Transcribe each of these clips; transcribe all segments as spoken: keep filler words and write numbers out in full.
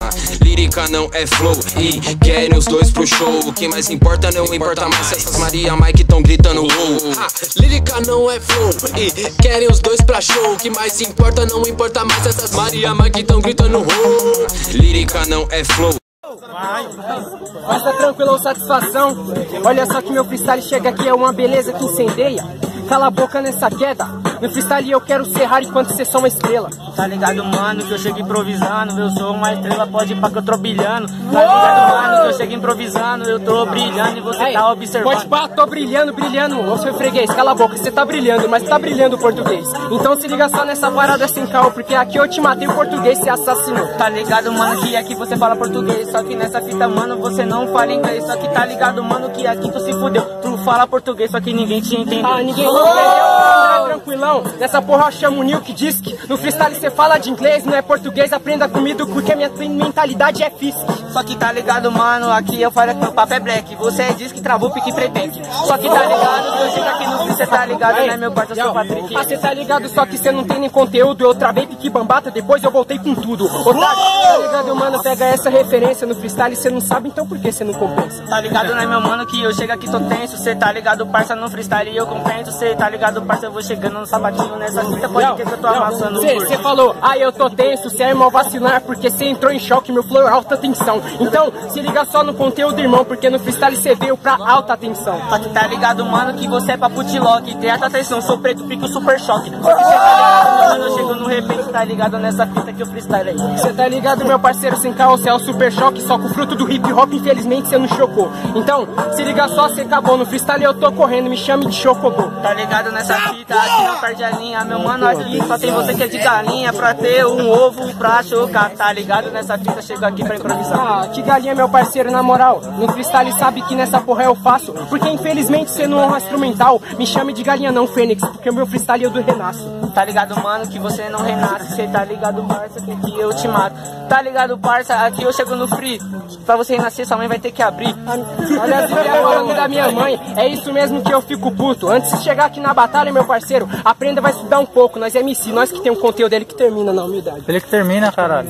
Lírica não é flow e querem os dois pro show. O que mais importa não importa mais se essas Maria Mike tão gritando wow. Ah, lírica não é flow e querem os dois pra show. O que mais importa não importa mais se essas Maria Mike tão gritando wow. Lírica não é flow. Vai, mas tá tranquilo, satisfação. Olha só que meu freestyle chega aqui, é uma beleza que incendeia. Cala a boca nessa queda. No freestyle eu quero ser raro enquanto cê só uma estrela. Tá ligado, mano, que eu chego improvisando. Eu sou uma estrela, pode ir pra que eu tô brilhando. Tá ligado, mano, que eu chego improvisando. Eu tô brilhando e você Aí, tá observando. pode pá, tô brilhando, brilhando. Ô seu freguês, cala a boca, cê tá brilhando, mas tá brilhando o português. Então se liga só nessa parada sem caô, porque aqui eu te matei, o português cê assassinou. Tá ligado, mano, que aqui você fala português. Só que nessa fita, mano, você não fala inglês. Só que tá ligado, mano, que aqui tu se fudeu. Tu fala português, só que ninguém te entendeu. Ah, ninguém entendeu. Tranquilão, nessa porra eu chamo o Nilk Disc. No freestyle cê fala de inglês, não é português, aprenda comigo porque minha mentalidade é Fisk. Só que tá ligado, mano, aqui eu falo que meu papo é black. Você é diz que travou pique prebenque. Só que tá ligado, eu chego aqui no free, cê tá ligado, né, meu parça, eu sou o Patrick. Ah, cê tá ligado, só que cê não tem nem conteúdo. Eu travei pique bambata, depois eu voltei com tudo. Otário, tá ligado, mano, pega essa referência no freestyle, cê não sabe, então por que cê não compensa? Tá ligado, né, meu mano, que eu chego aqui, tô tenso. Cê tá ligado, parça, no freestyle e eu compenso. Cê tá ligado, parça, eu vou chegando no sabatinho nessa fita, pode ter que eu tô amassando o curso. Você falou, ah, eu tô tenso, cê é irmão vacilar, porque cê entrou em choque, meu flow é alta tensão. Então, se liga só no conteúdo, irmão, porque no freestyle cê veio pra alta tensão. Só que tá ligado, mano, que você é pra putilock, tem alta tensão, sou preto, pico super choque. Só que cê tá ligado, mano, eu chego no repente, tá ligado nessa fita que eu freestyle aí. Cê tá ligado, meu parceiro, sem caô, cê é o super choque, só com o fruto do hip hop, infelizmente cê não chocou. Então, se liga só, cê acabou, no freestyle eu tô correndo, me chame de chocobô. Tá ligado nessa fita, aqui não perde a linha, meu mano, aqui só tem você que é de galinha, pra ter um ovo pra chocar, tá ligado nessa fita, chego aqui pra improvisar. Ah, que galinha, meu parceiro, na moral, no freestyle sabe que nessa porra eu faço, porque infelizmente cê não honra instrumental, me chame de galinha não, Fênix, porque o meu freestyle eu do renasço. Tá ligado, mano, que você não renasce, cê tá ligado, parça, que aqui eu te mato. Tá ligado, parça, aqui eu chego no free, pra você renascer sua mãe vai ter que abrir. Olha as ideias falando da minha mãe, é isso mesmo que eu fico puto. Antes de chegar aqui na batalha, meu parceiro, aprenda, vai estudar um pouco, nós é M C, nós que tem um conteúdo dele que termina na humildade. Ele que termina, caralho.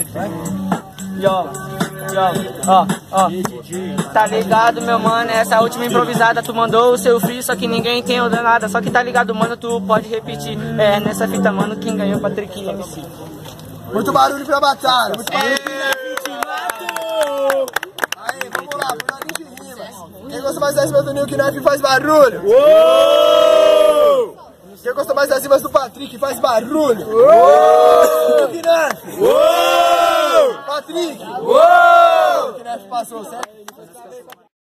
Yo, yo, ó, ó. Tá ligado, meu mano, essa última improvisada tu mandou o seu free, só que ninguém entendeu nada. Só que tá ligado, mano, tu pode repetir. É, nessa fita, mano, quem ganhou, Patrick M C. Muito barulho pra batalha, muito barulho Aí, vamos lá, por de rimas. Quem gosta mais das rimas do Nilk Knife faz barulho. Uou! Quem gosta mais das rimas do Patrick faz barulho. Uou! Nilk Knife. Uou! Patrick. Uou! Nilk Knife passou, certo?